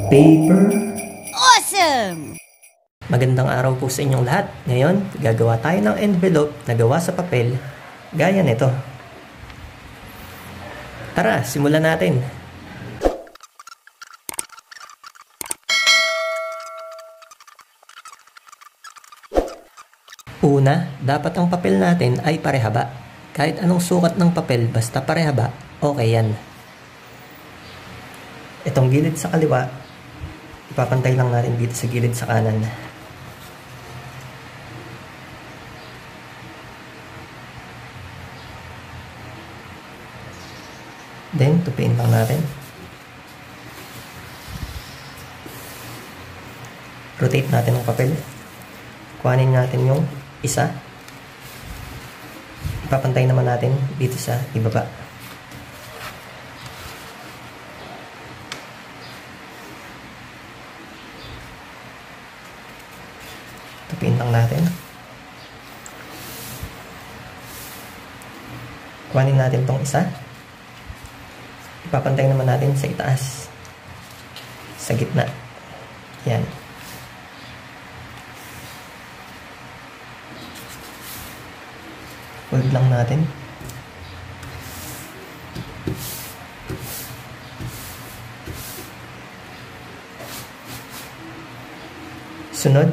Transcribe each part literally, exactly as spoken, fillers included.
paper. Awesome! Magandang araw po sa inyong lahat. Ngayon, gagawa tayo ng envelope na gawa sa papel, gaya nito. Tara, simulan natin. Una, dapat ang papel natin ay parehaba. Kahit anong sukat ng papel, basta parehaba, okay yan. Itong gilid sa kaliwa, ipapantay lang natin dito sa gilid sa kanan. Then, tupiin lang natin. Rotate natin ang papel. Kuhanin natin yung isa. Ipapantay naman natin dito sa ibaba. Tupiin lang natin. Kuhanin natin tong isa. Ipapantay naman natin sa itaas. Sa gitna. Yan. Hold lang natin. Sunod.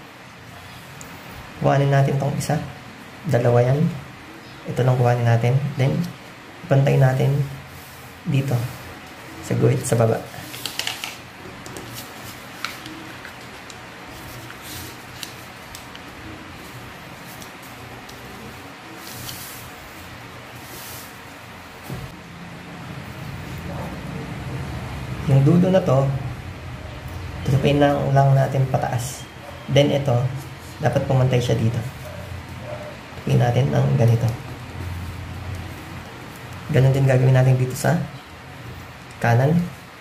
Kuhanin natin tong isa. Dalawa yan. Ito lang kuhanin natin. Then, ipantay natin dito. Sa guhit, sa baba. Yung dulo na to, tutupiin lang, lang natin pataas. Then ito, dapat pumantay siya dito. Tutupiin natin ng ganito. Ganon din gagawin natin dito sa kanan.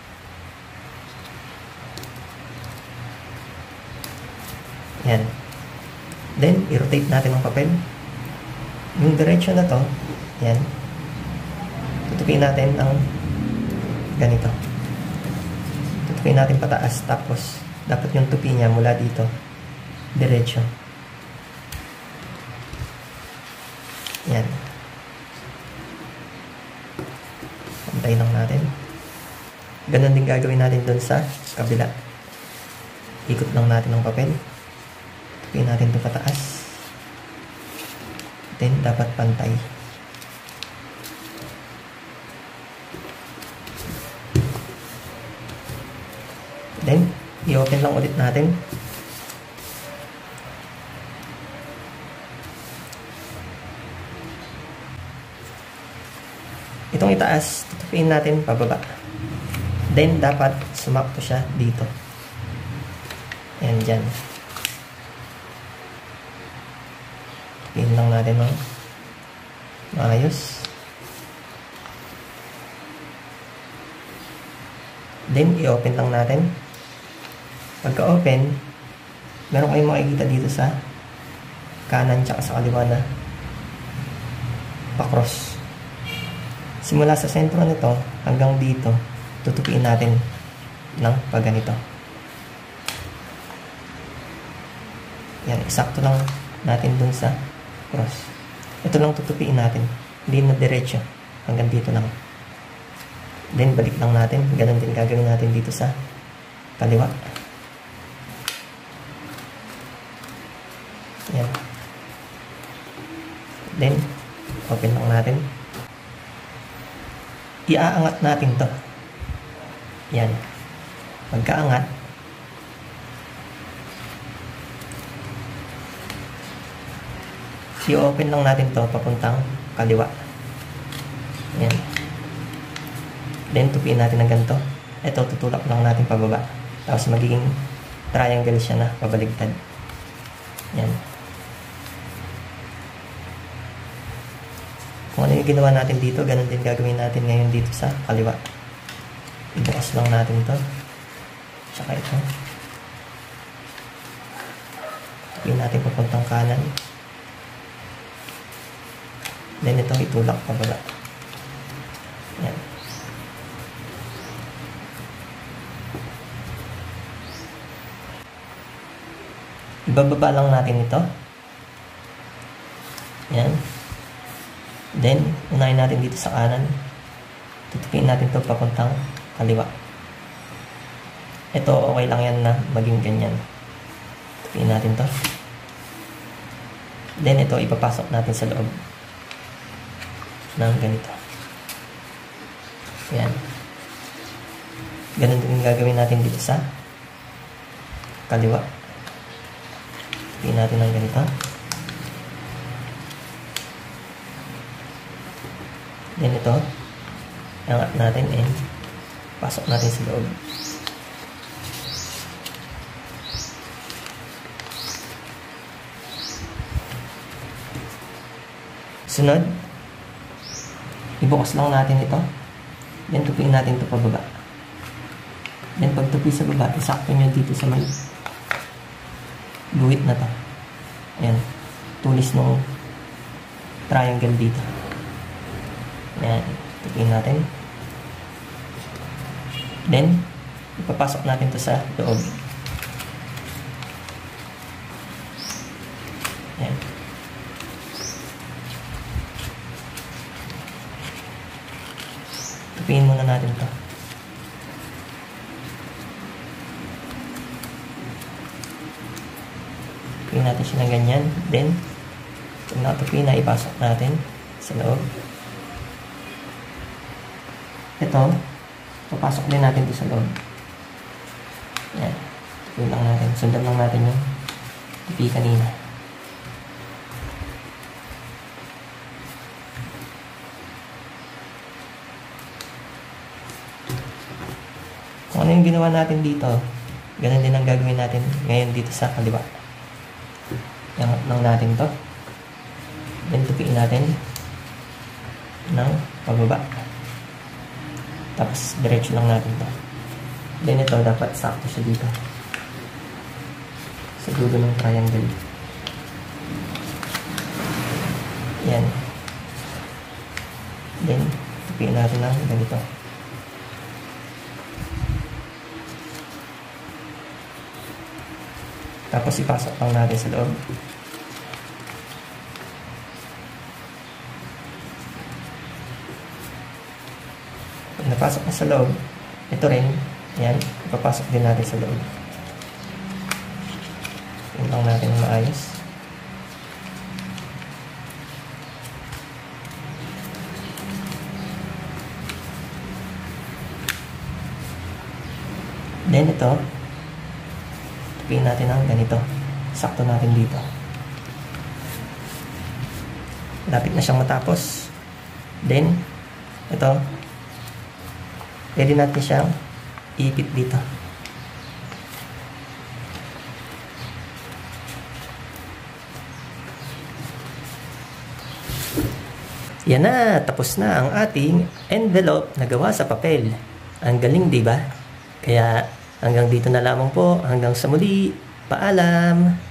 Yan. Then, i-rotate natin ang papel. Yung direction na to, yan. Tutupiin natin ang ganito. Tutupiin natin pataas, tapos dapat yung tupi niya mula dito diretso. Yan. Pantay lang natin. Ganun din gagawin natin doon sa kabila. Ikot lang natin ang papel. Tupiin natin ito pataas. Then dapat pantay. Then, i-open lang ulit natin. Itong itaas, tutupiin natin pababa. Then, dapat sumakto siya dito. Ayan, dyan. Tupiin lang natin ng maayos. Then, i-open lang natin. Pagka-open, meron kayong makikita dito sa kanan tsaka sa kaliwa na pa-cross. Simula sa sentro nito hanggang dito, tutupiin natin ng pagganito. Yan, eksakto lang natin dun sa cross. Ito lang tutupiin natin. Hindi na diretso. Hanggang dito lang. Then, balik lang natin. Ganon din gagawin natin dito sa kaliwa. Yan. Then, open lang natin. Iaangat natin to. Yan. Pagkaangat, i-open lang natin to papuntang kaliwa. Yan. Then, tupiin natin ng ganito. Ito, tutulak lang natin pababa. Tapos, magiging triangle siya na pabaligtad. Yan. Kung ano yung ginawa natin dito, ganun din gagawin natin ngayon dito sa kaliwa. Ibukas lang natin to. Tsaka ito. Tupiin natin papuntang kanan. Then, ito, itulak pababa. Yan. Ibababa lang natin ito. Yan. Then, unahin natin dito sa kanan. Tutupiin natin ito papuntang kaliwa. Ito, okay lang yan na maging ganyan. Tutupiin natin to. Then, ito, ipapasok natin sa loob ng ganito. Yan. Ganun din gagawin natin dito sa kaliwa. Tutupiin natin ng ganito. Then, ito, angat natin and pasok natin sa loob. Sunod, ibukas lang natin ito. Then, tupiin natin ito pababa. Then, pag tupi sa baba, isakto nyo dito sa may guhit na to. Ayan. Tulis ng triangle dito. Ayan. Tupiin natin. Then, ipapasok natin to sa loob. Ayan. Tupiin muna natin to. Tupiin natin siya ng ganyan. Then, kung nakatupiin na, ipasok natin sa loob. Ito, papasok din natin dito sa loob. Yan. Tupiin lang natin. Sundan lang natin yung tupi kanina. Kung ano yung ginawa natin dito, ganun din ang gagawin natin ngayon dito sa kaliwa. Iangat lang natin to. Then, tupiin natin ng pababa. Tapos, diretso lang natin to. Then, ito, dapat sakto siya dito. Sa dulo ng triangle. Yan. Then, tupiin natin ng ganito. Tapos, ipasok lang natin sa loob. Pag napasok na sa loob, ito rin, yan, ipapasok din natin sa loob. Tingnan lang natin ng maayos. Then, ito, tupiin natin ang ganito. Sakto natin dito. Lapit na siyang matapos. Then, ito, pwede natin siyang iipit dito. Yan na, tapos na ang ating envelope na gawa sa papel. Ang galing, di ba? Kaya hanggang dito na lamang po. Hanggang sa muli. Paalam!